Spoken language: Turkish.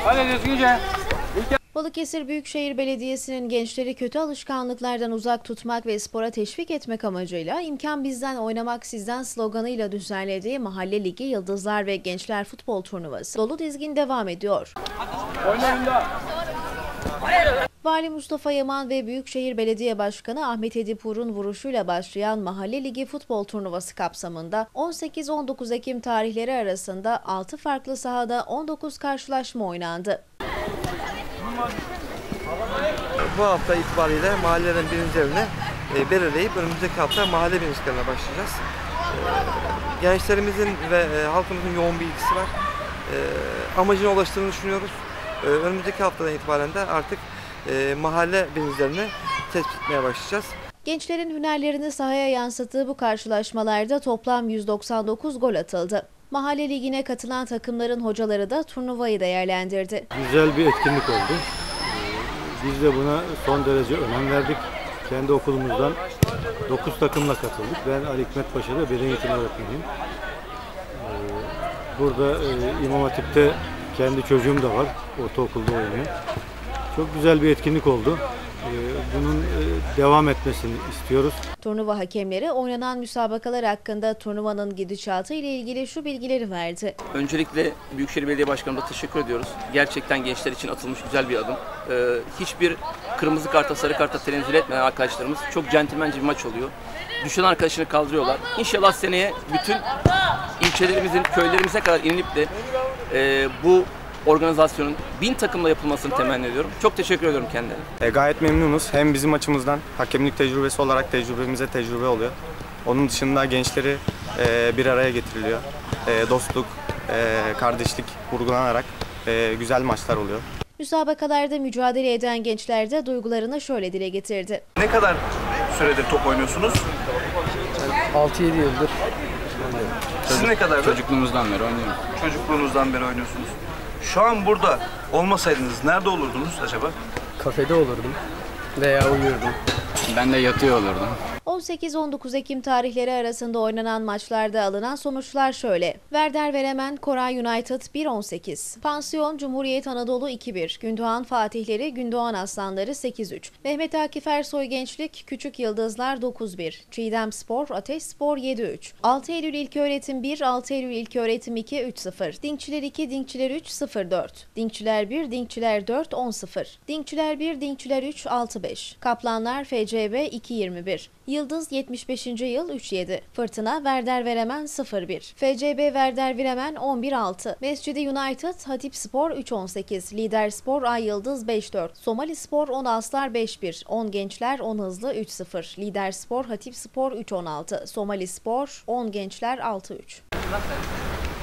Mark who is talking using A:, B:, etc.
A: Hadi düzgünce.
B: Balıkesir Büyükşehir Belediyesi'nin gençleri kötü alışkanlıklardan uzak tutmak ve spora teşvik etmek amacıyla "İmkan bizden, oynamak sizden" sloganıyla düzenlediği Mahalle Ligi Yıldızlar ve Gençler Futbol Turnuvası dolu dizgin devam ediyor. Vali Mustafa Yaman ve Büyükşehir Belediye Başkanı Ahmet Edipur'un vuruşuyla başlayan Mahalle Ligi Futbol Turnuvası kapsamında 18-19 Ekim tarihleri arasında 6 farklı sahada 19 karşılaşma oynandı.
C: Bu hafta itibariyle mahallelerin birincilerini belirleyip önümüzdeki hafta mahalle birinciliklerine başlayacağız. Gençlerimizin ve halkımızın yoğun bir ilgisi var. Amacına ulaştığını düşünüyoruz. Önümüzdeki haftadan itibaren de artık mahalle birincilerini tespit etmeye başlayacağız.
B: Gençlerin hünerlerini sahaya yansıttığı bu karşılaşmalarda toplam 199 gol atıldı. Mahalle Ligi'ne katılan takımların hocaları da turnuvayı değerlendirdi.
D: Güzel bir etkinlik oldu. Biz de buna son derece önem verdik. Kendi okulumuzdan 9 takımla katıldık. Ben Ali Hikmet Paşa'da beden eğitimi öğretmeniyim. Burada İmam Hatip'te kendi çocuğum da var. Ortaokulda oynuyor. Çok güzel bir etkinlik oldu. Bunun devam etmesini istiyoruz.
B: Turnuva hakemleri oynanan müsabakalar hakkında turnuvanın gidişatı ile ilgili şu bilgileri verdi.
E: Öncelikle Büyükşehir Belediye Başkanı'na teşekkür ediyoruz. Gerçekten gençler için atılmış güzel bir adım. Hiçbir kırmızı karta, sarı karta tenezzül etmeyen arkadaşlarımız çok centilmence bir maç oluyor. Düşen arkadaşını kaldırıyorlar. İnşallah seneye bütün ilçelerimizin, köylerimize kadar inilip de bu organizasyonun 1000 takımla yapılmasını temenni ediyorum. Çok teşekkür ediyorum kendilerine.
F: Gayet memnunuz. Hem bizim açımızdan hakemlik tecrübesi olarak tecrübemize tecrübe oluyor. Onun dışında gençleri bir araya getiriliyor. Dostluk, kardeşlik vurgulanarak güzel maçlar oluyor.
B: Müsabakalarda mücadele eden gençler de duygularını şöyle dile getirdi.
G: Ne kadar süredir top oynuyorsunuz?
H: 6-7 yıldır.
G: Siz ne kadardır?
H: Çocukluğumuzdan beri oynuyoruz.
G: Çocukluğunuzdan beri oynuyorsunuz. Şu an burada olmasaydınız nerede olurdunuz acaba?
H: Kafede olurdum veya uyurdum. Ben de yatıyor olurdum.
B: 18-19 Ekim tarihleri arasında oynanan maçlarda alınan sonuçlar şöyle. Werder Bremen Koray United 1-18. Pansiyon Cumhuriyet Anadolu 2-1. Gündoğan Fatihleri Gündoğan Aslanları 8-3. Mehmet Akif Ersoy Gençlik Küçük Yıldızlar 9-1. Çiğdem Spor Ateşspor 7-3. 6 Eylül İlköğretim 1, 6 Eylül İlköğretim 2 3-0. Dinkçiler 2, Dinkçiler 3 0-4. Dinkçiler 1, Dinkçiler 4 10-0. Dinkçiler 1, Dinkçiler 3 6-5. Kaplanlar FCB 2-21. Yıldız 75. yıl 3-7. Fırtına Werder Bremen 0-1. FCB Werder Bremen 11-6. Mescidi United Hatipspor 3-18. Lider Spor Ay Yıldız 5-4. Somali Spor 10 Aslar 5-1. 10 Gençler 10 Hızlı 3-0. Lider Spor Hatipspor 3-16. Somali Spor 10 Gençler 6-3.